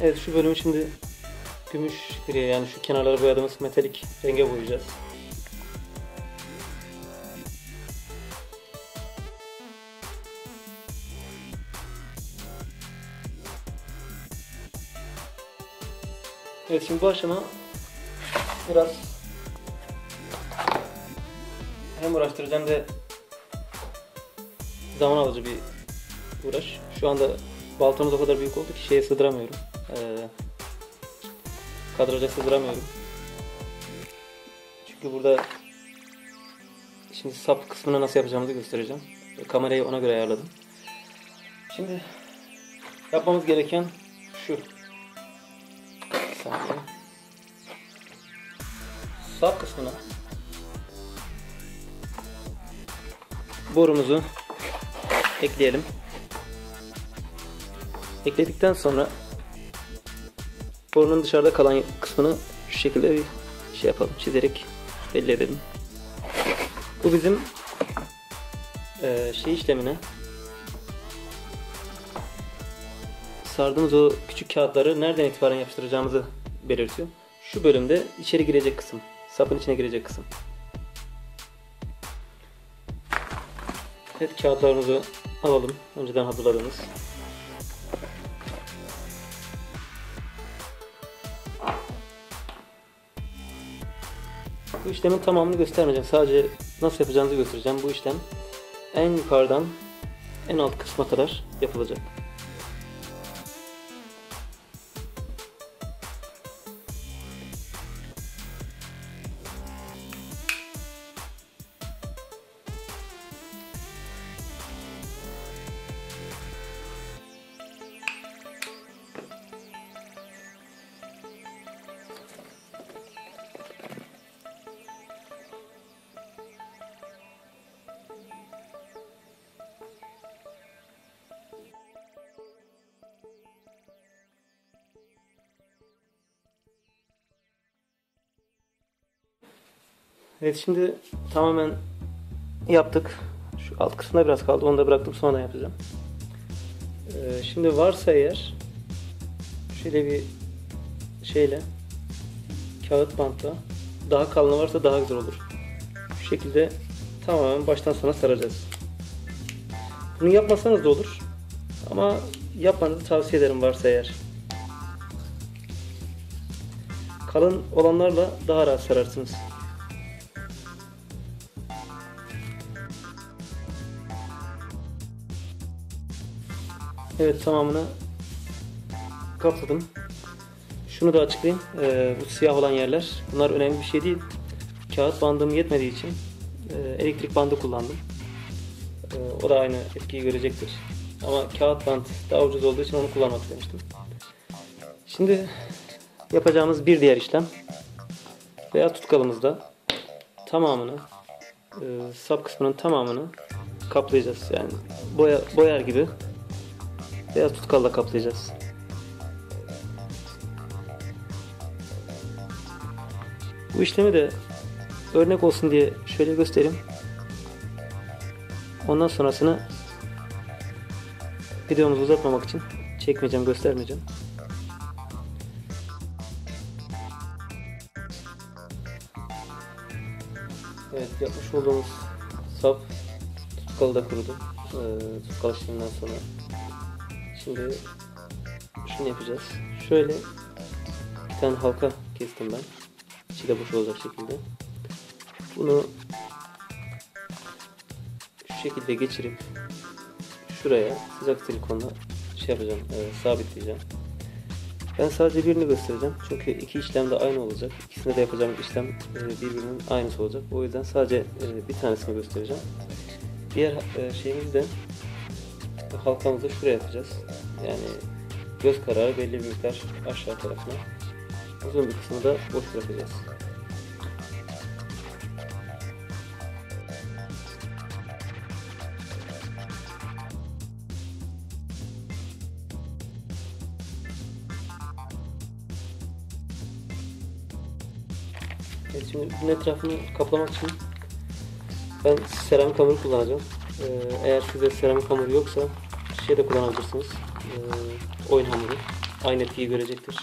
Evet, şu bölümü şimdi gümüş griye, yani şu kenarları boyadığımız metalik renge boyayacağız. Evet, şimdi bu aşama biraz hem uğraştırıcı hem de zaman alıcı bir uğraş. Şu anda baltamız o kadar büyük oldu ki şeye sığdıramıyorum. Kadraja sığdıramıyorum. Çünkü burada şimdi sap kısmını nasıl yapacağımızı göstereceğim. Kamerayı ona göre ayarladım. Şimdi yapmamız gereken şu. Bir saniye. Sap kısmına borumuzu ekleyelim. Ekledikten sonra borunun dışarıda kalan kısmını şu şekilde bir şey yapalım, çizerek belli edelim. Bu bizim şey işlemine, sardığımız o küçük kağıtları nereden itibaren yapıştıracağımızı belirtiyor. Şu bölümde içeri girecek kısım, sapın içine girecek kısım. Evet, kağıtlarımızı alalım, önceden hazırladığımız. Bu işlemin tamamını göstermeyeceğim. Sadece nasıl yapacağınızı göstereceğim. Bu işlem en yukarıdan en alt kısma kadar yapılacak. Evet, şimdi tamamen yaptık. Şu alt kısmında biraz kaldı. Onu da bıraktım, sonradan yapacağım. Şimdi varsa eğer şöyle bir şeyle, kağıt bantla, daha kalın varsa daha güzel olur. Şu şekilde tamamen baştan sona saracağız. Bunu yapmasanız da olur. Ama yapmanızı tavsiye ederim varsa eğer. Kalın olanlarla daha rahat sararsınız. Evet, tamamını kapladım. Şunu da açıklayayım. Bu siyah olan yerler, bunlar önemli bir şey değil. Kağıt bandım yetmediği için elektrik bandı kullandım. O da aynı etkiyi görecektir. Ama kağıt bant daha ucuz olduğu için onu kullanmak istemiştim. Şimdi yapacağımız bir diğer işlem, veya tutkalımızda tamamını, sap kısmının tamamını kaplayacağız. Yani boyar gibi beyaz tutkalla kaplayacağız. Bu işlemi de örnek olsun diye şöyle göstereyim. Ondan sonrasını videomuzu uzatmamak için çekmeyeceğim, göstermeyeceğim. Evet, yapmış olduğumuz sap tutkalı da kurudu. Tutkal işleminden sonra. Şimdi şunu yapacağız. Şöyle bir tane halka kestim ben. İçi de boş olacak şekilde. Bunu şu şekilde geçirip şuraya sıcak silikonla şey yapacağım, sabitleyeceğim. Ben sadece birini göstereceğim. Çünkü iki işlem de aynı olacak. İkisinde de yapacağım işlem birbirinin aynısı olacak. O yüzden sadece bir tanesini göstereceğim. Diğer şeyimiz de halkamızı şuraya yapacağız. Yani göz kararı belli bir miktar aşağı tarafına. Uzun bir kısmı da boş bırakacağız. Evet, şimdi bunun etrafını kaplamak için ben seramik hamuru kullanacağım. Eğer sizde seramik hamuru yoksa şey de kullanabilirsiniz. Oyun hamuru. aynı etkiyi görecektir.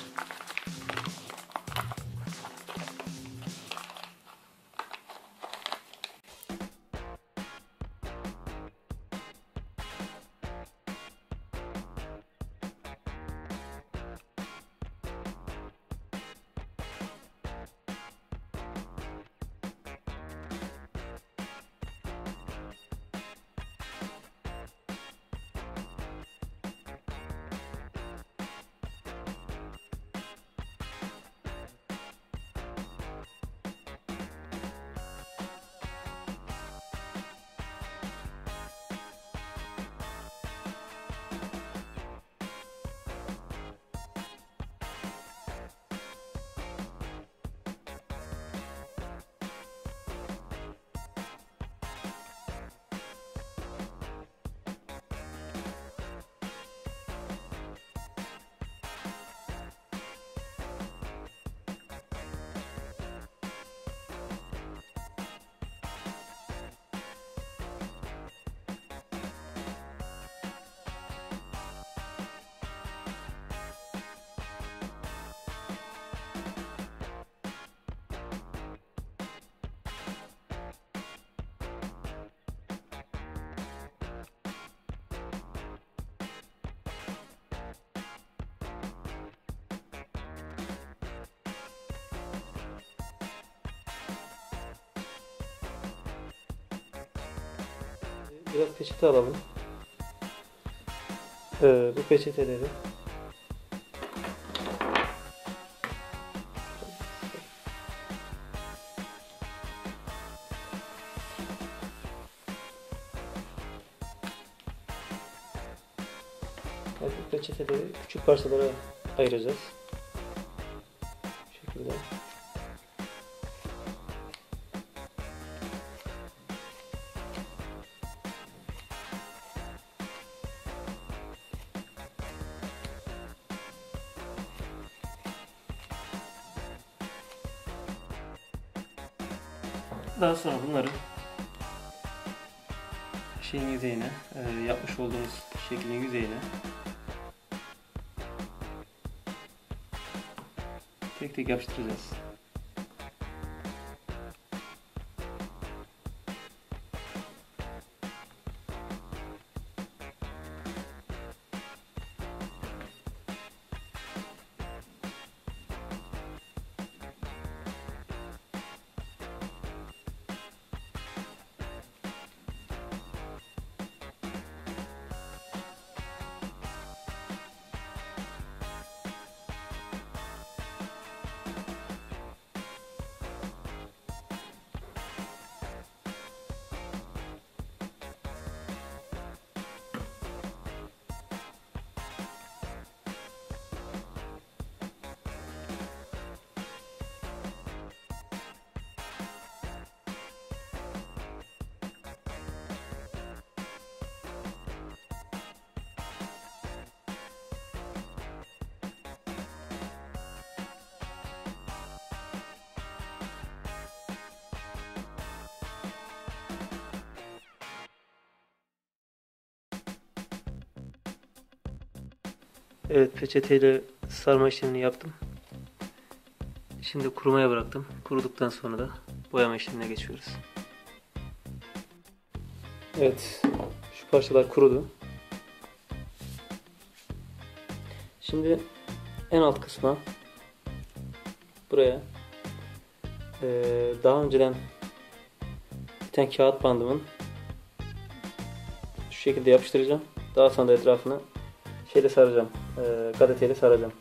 Biraz peçete alalım. Bu peçeteleri küçük parçalara ayıracağız. Bu şekilde. Daha sonra bunları şeyin yüzeyine, yapmış olduğumuz şeklin yüzeyine tek tek yapıştıracağız. Evet, peçeteyle sarma işlemini yaptım. Şimdi kurumaya bıraktım. Kuruduktan sonra da boyama işlemine geçiyoruz. Evet, şu parçalar kurudu. Şimdi en alt kısma, buraya daha önceden biten kağıt bandımın şu şekilde yapıştıracağım. Daha sonra da etrafını şeyle saracağım. Gazeteyle saracağım.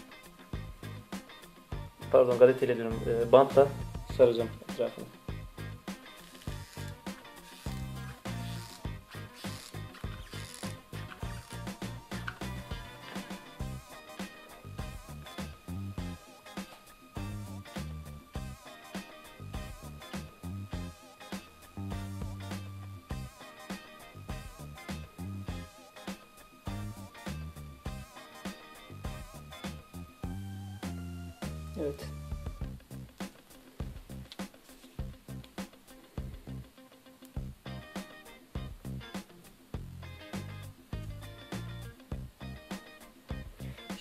Pardon, gazeteyle diyorum. Bantla saracağım etrafını. Evet.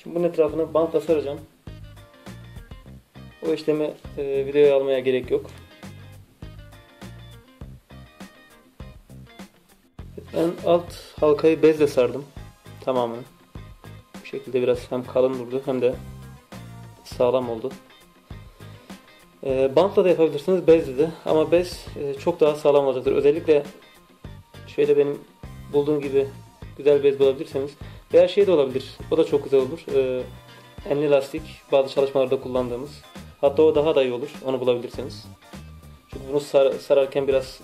Şimdi bunun etrafını bantla saracağım. O işlemi videoya almaya gerek yok. Ben alt halkayı bezle sardım tamamını. Bu şekilde biraz hem kalın durdu hem de sağlam oldu. Bantla da yapabilirsiniz, bezle de, ama bez çok daha sağlam olacaktır. Özellikle şöyle benim bulduğum gibi güzel bez bulabilirseniz, veya şey de olabilir, o da çok güzel olur. Enli lastik, bazı çalışmalarda kullandığımız, hatta o daha da iyi olur onu bulabilirseniz. Çünkü bunu sararken biraz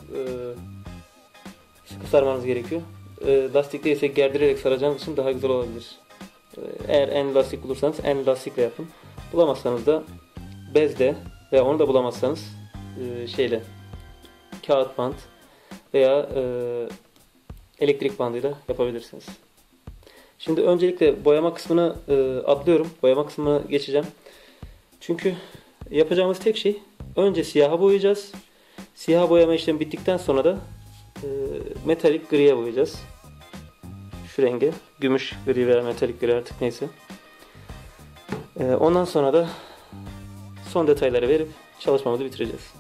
sıkı sarmanız gerekiyor. Lastikte ise gerdirerek saracağınız için daha güzel olabilir. Eğer enli lastik bulursanız enli lastikle yapın. Bulamazsanız da bezle, veya onu da bulamazsanız şeyle, kağıt bant veya elektrik bandıyla yapabilirsiniz. Şimdi öncelikle boyama kısmını atlıyorum. Boyama kısmına geçeceğim. Çünkü yapacağımız tek şey, önce siyaha boyayacağız. Siyah boyama işlemi bittikten sonra da metalik griye boyayacağız. Şu renge, gümüş gri veya metalik gri, artık neyse. Ondan sonra da son detayları verip çalışmamızı bitireceğiz.